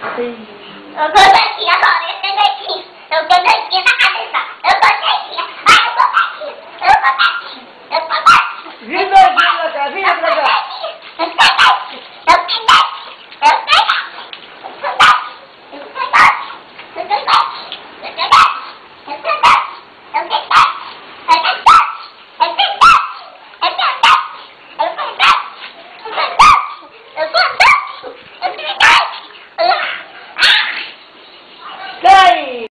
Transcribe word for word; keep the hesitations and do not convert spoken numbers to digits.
Eu tô aqui agora, eu tô aqui. Eu tô aqui na cabeça. Eu tô aqui.